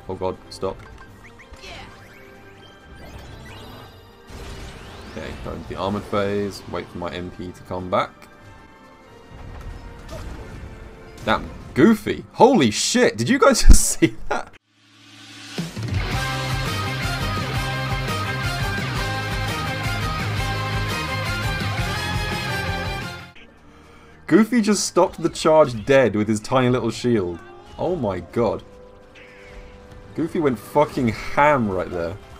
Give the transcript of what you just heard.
Oh god, stop. Okay, go into the armored phase. Wait for my MP to come back. Damn, Goofy. Holy shit, did you guys just see that? Goofy just stopped the charge dead with his tiny little shield. Oh my god. Goofy went fucking ham right there.